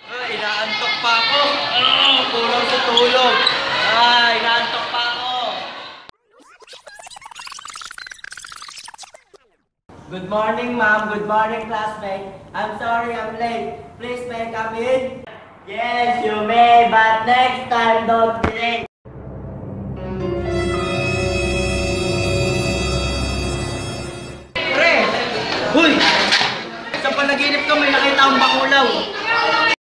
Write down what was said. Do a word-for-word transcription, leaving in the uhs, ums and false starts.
Ay, inaantok pa ako. Oh, kulang sa tulog. Ay, inaantok pa ako. Good morning, ma'am. Good morning, classmate. I'm sorry I'm late. Please, may I come in? Yes, you may, but next time, don't be late. Pre! Huy! Sa panaginip ko, may nakita akong bakulaw.